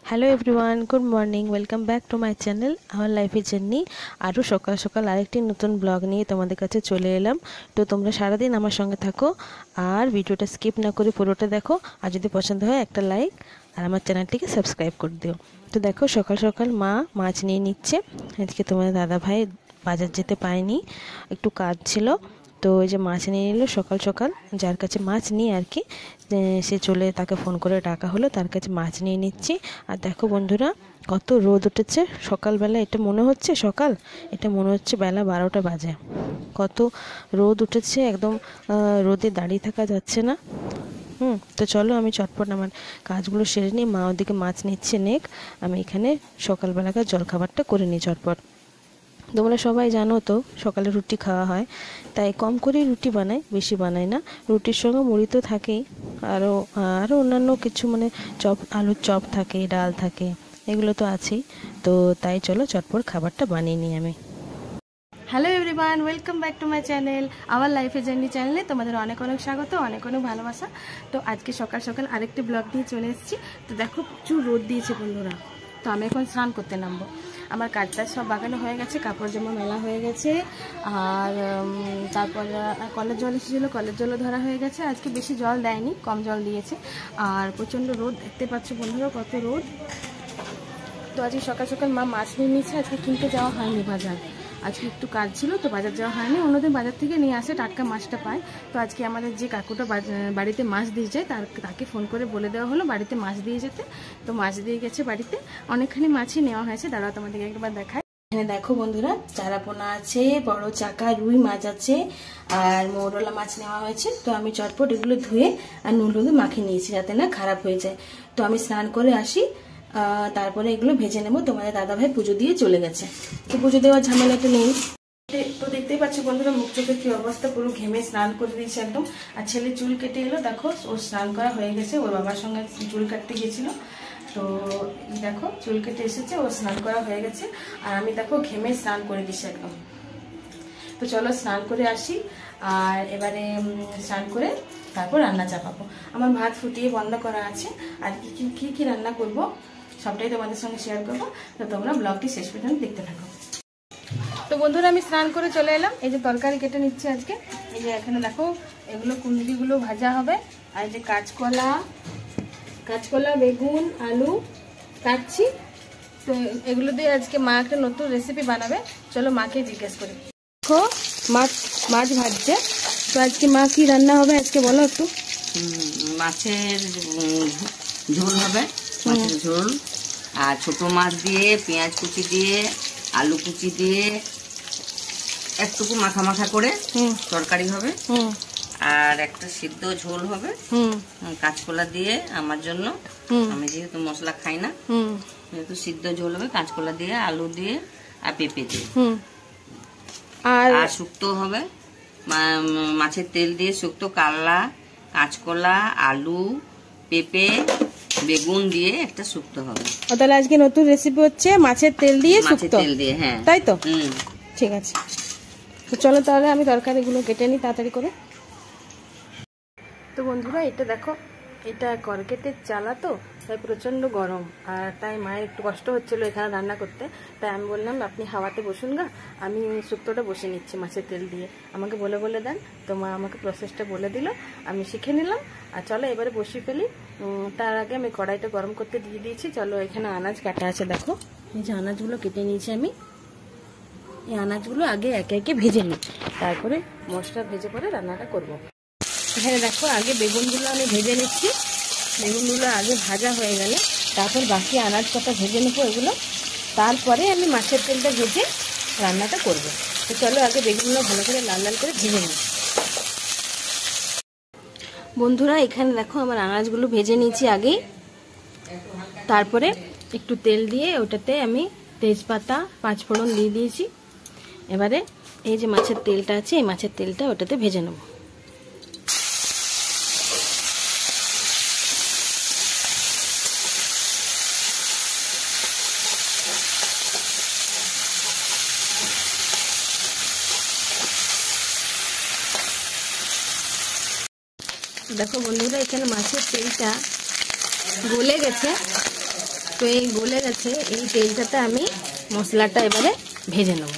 Hello everyone, good morning. Welcome back to my channel আমার লাইফের journey. আরও সকাল সকাল আরেকটি নতুন ব্লগ নিয়ে তোমাদের কাছে চলে এলাম। তো তোমরা সারাদিন আমার সঙ্গে থাকো আর ভিডিওটা স্কিপ না করে পুরোটা দেখো। আর যদি পছন্দ হয় একটা লাইক আর আমার চ্যানেলটিকে সাবস্ক্রাইব করে দিও। তো দেখো সকাল সকাল মা মাছ নিয়ে নিচ্ছে। আজকে তোমাদের দাদা ভাই বাজার যেতে পায়নি, একটু কাজ ছিল। তো ওই যে মাছ নিয়ে নিল সকাল সকাল, যার কাছে মাছ নিয়ে আর কি সে চলে, তাকে ফোন করে ডাকা হলো, তার কাছে মাছ নিয়ে নিচ্ছি। আর দেখো বন্ধুরা কত রোদ উঠেছে সকালবেলা। এটা মনে হচ্ছে সকাল, এটা মনে হচ্ছে বেলা 12টা বাজে। কত রোদ উঠেছে, একদম রোদে দাঁড়িয়ে থাকা যাচ্ছে না। তো চলো আমি চটপট আমার কাজগুলো সেরে নিই। মা ওদিকে মাছ নিচ্ছে নেক, আমি এখানে সকালবেলাকার জলখাবারটা করে নিই চটপট। তোমরা সবাই জানো তো সকালে রুটি খাওয়া হয়, তাই কম করেই রুটি বানাই, বেশি বানাই না। রুটির সঙ্গে মুড়ি তো থাকেই, আরও অন্যান্য কিছু মানে চপ, আলুর চপ থাকে, ডাল থাকে, এগুলো তো আছেই। তো তাই চলো চটপট খাবারটা বানিয়ে নিই আমি। Hello everyone, welcome back to my channel our লাইফের জার্নি চ্যানেলে তোমাদের অনেক অনেক স্বাগত, অনেক অনেক ভালোবাসা। তো আজকে সকাল সকাল আরেকটি ব্লগ দিয়ে চলে এসেছি। তো দেখো প্রচুর রোদ দিয়েছে বন্ধুরা। তো আমি এখন স্নান করতে নামবো। আমার কাজটা সব বাগানো হয়ে গেছে, কাপড় জামা মেলা হয়ে গেছে, আর তারপর কলের জল এসেছিলো, কলের জলও ধরা হয়ে গেছে। আজকে বেশি জল দেয়নি, কম জল দিয়েছে। আর প্রচণ্ড রোদ, দেখতে পাচ্ছ বন্ধুরা কত রোদ। তো আজকে সকাল সকাল মা মাছ নিয়ে নিচ্ছে, আজকে কিনতে যাওয়া হয়নি বাজার। আজকে একটু কাজ ছিল তো বাজার যাওয়া হয়নি। অন্যদিন বাজার থেকে নিয়ে আসে, টাটকা মাছটা পায়। তো আজকে আমাদের যে কাকুটা বাড়িতে মাছ দিয়ে যায়, তাকে ফোন করে বলে দেওয়া হলো বাড়িতে মাছ দিয়ে যেতে। তো মাছ দিয়ে গেছে বাড়িতে, অনেকখানি মাছই নেওয়া হয়েছে। দাঁড়াও তোমাদেরকে একবার দেখায়। এখানে দেখো বন্ধুরা, চারাপোনা আছে, বড় চাকা রুই মাছ আছে, আর মৌরলা মাছ নেওয়া হয়েছে। তো আমি চটপট এগুলো ধুয়ে আর নুন হলুদ মাখিয়ে নিয়েছি যাতে না খারাপ হয়ে যায়। তো আমি স্নান করে আসি, তারপরে এগুলো ভেজে নেবো। তোমাদের দাদাভাই পুজো দিয়ে চলে গেছে, তো পুজো দেওয়ার ঝামেলাটা নেই। তো দেখতেই পাচ্ছ বন্ধুরা মুখ চোখের কি অবস্থা, পুরো ঘেমে স্নান করে দিয়েছে একদম। আর ছেলে চুল কেটে এলো, দেখো ওর স্নান করা হয়ে গেছে, ওর বাবার সঙ্গে চুল কাটতে গেছিল। তো দেখো চুল কেটে এসেছে, ওর স্নান করা হয়ে গেছে। আর আমি দেখো ঘেমে স্নান করে দিচ্ছি একদম। তো চলো স্নান করে আসি, আর এবারে স্নান করে তারপর রান্না চাপাবো। আমার ভাত ফুটিয়ে বন্ধ করা আছে, আর কি রান্না করব সবটাই তোমাদের সঙ্গে শেয়ার করবো। তো তোমরা ব্লগটি শেষ পর্যন্ত দেখতে থাকো। তো বন্ধুরা আমি স্নান করে চলে এলাম। এই যে তরকারি কেটে নিচ্ছে আজকে। এই যে এখানে দেখো এগুলো কুঁদরিগুলো ভাজা হবে, আর যে কাঁচকলা বেগুন আলু কাটছি। তো এগুলো দিয়ে আজকে মা একটা নতুন রেসিপি বানাবে। চলো মাকে জিজ্ঞেস করি। দেখো মাছ ভাজছে। তো আজকে মা কি রান্না হবে আজকে বলো একটু। মাছের ঝোল হবে, মাছের ঝোল। আর ছোট মাছ দিয়ে পেঁয়াজ কুচি দিয়ে আলু কুচি দিয়ে একটুকু মাখা মাখা করে তরকারি হবে। আর একটা সিদ্ধ ঝোল হবে কাঁচকলা দিয়ে আমার জন্য। আমি যেহেতু মশলা খাই না, যেহেতু সিদ্ধ ঝোল হবে কাঁচকলা দিয়ে আলু দিয়ে আর পেঁপে দিয়ে। আর শুক্তো হবে, মাছের তেল দিয়ে শুক্তো, কাল্লা কাঁচকলা আলু পেঁপে বেগুন দিয়ে একটা শুক্তো হবে। তাহলে আজকে নতুন রেসিপি হচ্ছে মাছের তেল দিয়ে শুক্তো। তেল দিয়ে, হ্যাঁ তাই তো, ঠিক আছে। তো চলো তাহলে আমি তরকারিগুলো কেটে নিই তাড়াতাড়ি করে। তো বন্ধুরা এটা দেখো, এটা কড়কেটের চালা তো, তাই প্রচণ্ড গরম, আর তাই মায়ের একটু কষ্ট হচ্ছিল এখানে রান্না করতে। তাই আমি বললাম আপনি হাওয়াতে বসুন গা, আমি শুক্তোটা বসে নিচ্ছি মাছের তেল দিয়ে। আমাকে বলে দেন, তো মা আমাকে প্রসেসটা বলে দিল, আমি শিখে নিলাম। আর চলো এবারে বসিয়ে ফেলি। তার আগে আমি কড়াইটা গরম করতে দিয়ে দিয়েছি। চলো এখানে আনাজ কাটা আছে, দেখো এই যে আনাজগুলো কেটে নিয়েছি আমি। এই আনাজগুলো আগে একে একে ভেজে নিই, তারপরে মশলা ভেজে পরে রান্নাটা করবো। এখানে দেখো আগে বেগুনগুলো আমি ভেজে নিচ্ছি। বেগুনগুলো আগে ভাজা হয়ে গেলে তারপর বাকি আনাজ কটা ভেজে নেবো এগুলো, তারপরে আমি মাছের তেলটা ভেজে রান্নাটা করব। তো চলো আগে বেগুনগুলো ভালো করে লাল লাল করে ভেজে নিই। বন্ধুরা এখানে দেখো আমার আনাজগুলো ভেজে নিয়েছি আগেই। তারপরে একটু তেল দিয়ে ওটাতে আমি তেজপাতা 5 ফোড়ন দিয়ে দিয়েছি। এবারে এই যে মাছের তেলটা আছে, এই মাছের তেলটা ওটাতে ভেজে নেব। দেখো বন্ধুরা এখানে মাছের তেলটা গলে গেছে। তো এই গলে গেছে, এই তেলটাতে আমি মশলাটা এবারে ভেজে নেব।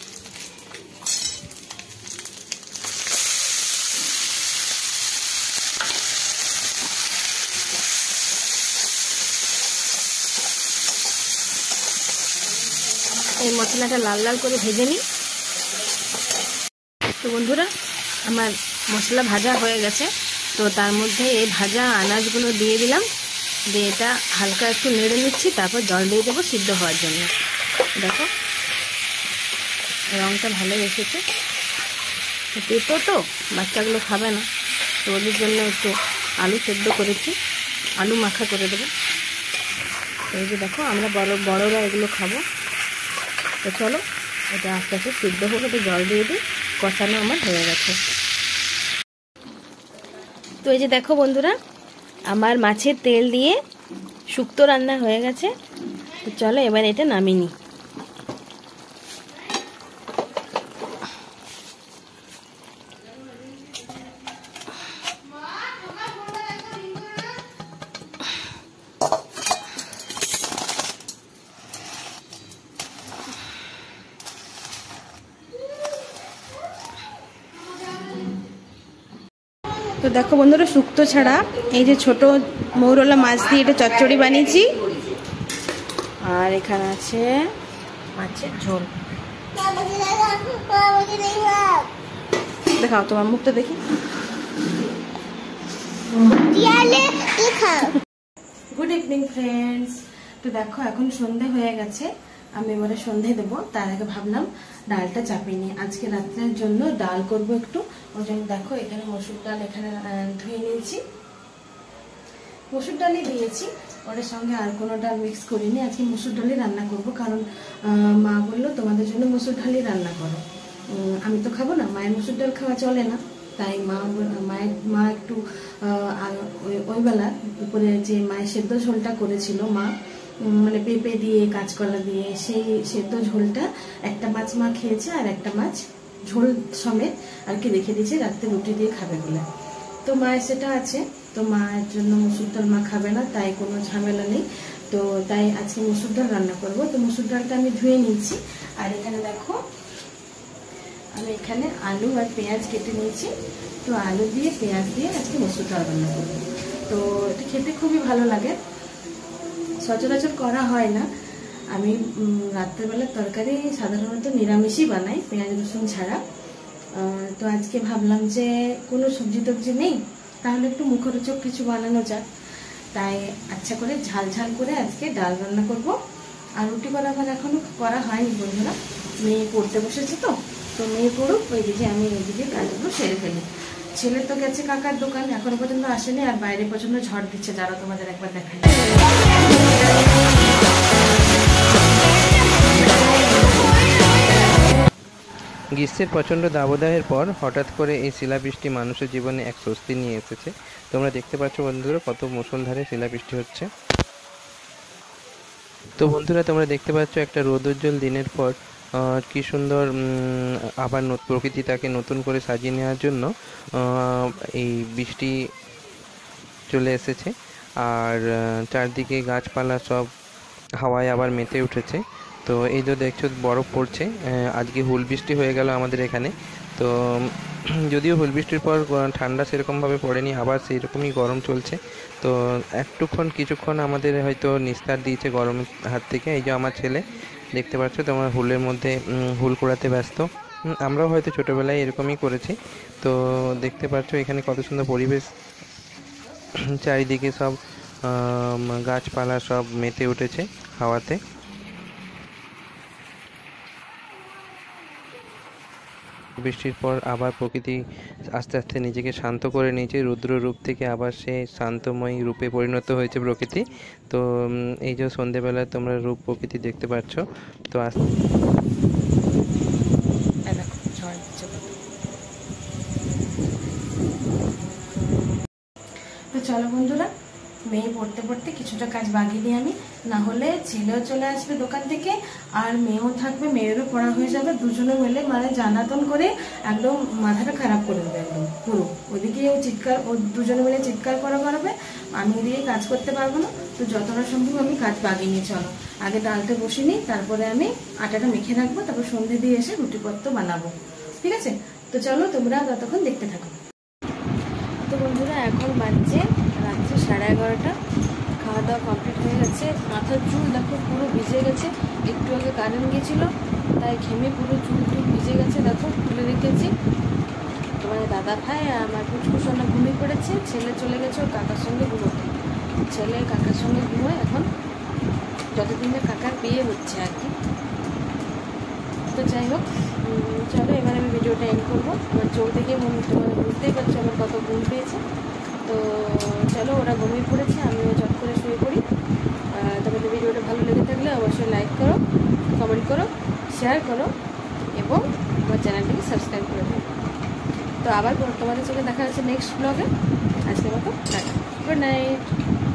এই মশলাটা লাল লাল করে ভেজে নিই। তো বন্ধুরা, আমার মশলা ভাজা হয়ে গেছে। তো তার মধ্যে এই ভাজা আনাজগুলো দিয়ে দিলাম, দিয়ে এটা হালকা একটু নেড়ে নিচ্ছি, তারপর জল দিয়ে দেবো সিদ্ধ হওয়ার জন্য। দেখো রঙটা ভালো এসেছে। পেঁপো তো বাচ্চাগুলো খাবে না, তো ওদের জন্য একটু আলু সেদ্ধ করেছি, আলু মাখা করে দেবো। এই যে দেখো, আমরা বড়রা এগুলো খাবো। তো চলো এটা আস্তে আস্তে সিদ্ধ হোক, একটু জল দিয়ে দিই, কষানো আমার হয়ে গেছে। তো এই যে দেখো বন্ধুরা, আমার মাছের তেল দিয়ে শুক্তো রান্না হয়ে গেছে। তো চলো এবার এটা নামিয়ে নিই। তো দেখো বন্ধুরা, শুক্তো ছাড়া এই যে ছোট মৌরলা মাছ দিয়ে এটা চচ্চড়ি বানিয়েছি, আর এখানে আছে মাছের ঝোল। দেখাও তোমার মুখটা দেখি। Good evening friends. তো দেখো এখন সন্ধে হয়ে গেছে, আমি এবারে সন্ধে দেবো। তার আগে ভাবলাম ডালটা চাপিয়ে নিই, আজকে রাত্রের জন্য ডাল করব একটু। ওই জন্য দেখো এখানে মসুর ডাল এখানে ধুয়ে নিয়েছি, মসুর ডালই দিয়েছি, ওর সঙ্গে আর কোনো ডাল মিক্স করিনি। আজকে মসুর ডালই রান্না করব, কারণ মা বললো তোমাদের জন্য মসুর ডালই রান্না করো। আমি তো খাবো না, মায়ের মসুর ডাল খাওয়া চলে না, তাই মা একটু ওই বেলা দুপুরে যে মায়ের সেদ্ধ ঝোলটা করেছিল মা, মানে পেঁপে দিয়ে কাঁচকলা দিয়ে, সেই সেদ্ধ ঝোলটা একটা মাছ মা খেয়েছে, আর একটা মাছ ঝোল সমেত আর কি রেখে দিয়েছে রাত্রে রুটি দিয়ে খাবে বলে। তো মায়ের সেটা আছে, তো মায়ের জন্য মসুর ডাল মা খাবে না, তাই কোনো ঝামেলা নেই। তো তাই আজকে মসুর ডাল রান্না করবো। তো মসুর ডালটা আমি ধুয়ে নিয়েছি, আর এখানে দেখো আমি এখানে আলু আর পেঁয়াজ কেটে নিয়েছি। তো আলু দিয়ে পেঁয়াজ দিয়ে আজকে মসুর ডাল রান্না করবো। তো এটা খেতে খুবই ভালো লাগে, সচরাচর করা হয় না। আমি রাত্রেবেলার তরকারি সাধারণত নিরামিষই বানাই, পেঁয়াজ রসুন ছাড়া। তো আজকে ভাবলাম যে কোনো সবজি টবজি নেই, তাহলে একটু মুখরোচক কিছু বানানো যাক, তাই আচ্ছা করে ঝাল ঝাল করে আজকে ডাল রান্না করব। আর রুটি করা আমার এখনো করা হয়নি বন্ধুরা, মেয়ে পড়তে বসেছে। তো মেয়ে পড়ুক, ওই দিকে আমি এইদিকে কাজগুলো সেরে ফেলি। ছেলে তো গেছে কাকার দোকান, এখনো পর্যন্ত আসেনি, আর বাইরে প্রচন্ড ঝড় দিচ্ছে, যারা তোমাদের একবার দেখাই। গ্রীষ্মের প্রচণ্ড দাবদাহের পর হঠাৎ করে এই শিলাবৃষ্টি মানুষের জীবনে এক স্বস্তি নিয়ে এসেছে। তোমরা দেখতে পাচ্ছ বন্ধুরা কত মুষলধারে শিলাবৃষ্টি হচ্ছে। তো বন্ধুরা তোমরা দেখতে পাচ্ছ একটা রৌদ্রোজ্জ্বল দিনের পর কি সুন্দর আবার প্রকৃতি তাকে নতুন করে সাজিয়ে নেওয়ার জন্য এই বৃষ্টি চলে এসেছে। আর চারদিকে গাছপালা সব হাওয়ায় আবার মেতে উঠেছে। তো এই যে দেখছো বরফ পড়ছে, আজকে হুল বৃষ্টি হয়ে গেল আমাদের এখানে। তো যদিও হুল বৃষ্টির পর ঠান্ডা সেরকমভাবে পড়েনি, আবার সেই রকমই গরম চলছে। তো কিছুক্ষণ আমাদের হয়তো নিস্তার দিয়েছে গরমের হাত থেকে। এই যে আমার ছেলে দেখতে পাচ্ছ তোমার হুলের মধ্যে হুল কুড়াতে ব্যস্ত। আমরাও হয়তো ছোটোবেলায় এরকমই করেছি। তো দেখতে পাচ্ছ এখানে কত সুন্দর পরিবেশ, চারিদিকে সব গাছপালা সব মেতে উঠেছে হাওয়াতে। বৃষ্টির পর আবার প্রকৃতি আস্তে আস্তে নিজেকে শান্ত করে নিয়েছে, রুদ্র রূপ থেকে আবার সে শান্তময়ী রূপে পরিণত হয়েছে প্রকৃতি। তো এই যে সন্ধেবেলায় তোমরা রূপ প্রকৃতি দেখতে পাচ্ছ। তো তো চলো বন্ধুরা মেয়ে পড়তে পড়তে কিছুটা কাজ বাগিয়ে নিই আমি, না হলে ছেলেও চলে আসবে দোকান থেকে আর মেয়েও থাকবে, মেয়েরও পড়া হয়ে যাবে, দুজনে মিলে মানে জানাতন করে একদম মাথাটা খারাপ করে দেবে একদম পুরো। ওদিকে ও চিৎকার, ও দুজনে মিলে চিৎকার করাবে, আমি ওদিকে কাজ করতে পারবো না। তো যতটা সম্ভব আমি কাজ বাগিয়ে নিই। চলো আগে ডালটা বসিয়ে নিই, তারপরে আমি আটাটা মেখে রাখবো, তারপর সন্ধ্যে দিয়ে এসে রুটিপত্র বানাবো, ঠিক আছে? তো চলো তোমরা ততক্ষণ দেখতে থাকো। তো বন্ধুরা এখন বাজছে রাত্রি 11:30, খাওয়া দাওয়া কমপ্লিট হয়ে গেছে। মাথার চুল দেখো পুরো ভিজে গেছে, একটু আগে কারেন্ট গিয়েছিলো তাই ঘেমে পুরো চুল ভিজে গেছে, দেখো খুলে রেখেছি। তোমার দাদা ভাই আর আমার পুচকুসোনা ঘুমিয়ে পড়েছে, ছেলে চলে গেছে ওর কাকার সঙ্গে ঘুমোতে। ছেলে কাকার সঙ্গে ঘুমোয় এখন, যতদিন না কাকার বিয়ে হচ্ছে আর কি। তো যাই হোক, চলো এবার আমি ভিডিওটা এন্ড করবো। আমার চোখ দেখে তোমাদের বুঝতেই পারছো আমার কত ঘুম পেয়েছে। তো চলো, ওরা ঘুমিয়ে পড়েছে, আমিও চট করে শুয়ে পড়ি। তোমাদের ভিডিওটা ভালো লেগে থাকলে অবশ্যই লাইক করো, কমেন্ট করো, শেয়ার করো এবং আমার চ্যানেলটিকে সাবস্ক্রাইব করে দেবো। তো আবার তোমাদের সঙ্গে দেখা হচ্ছে নেক্সট ব্লগে। আজকের মতো টাটা, গুড নাইট।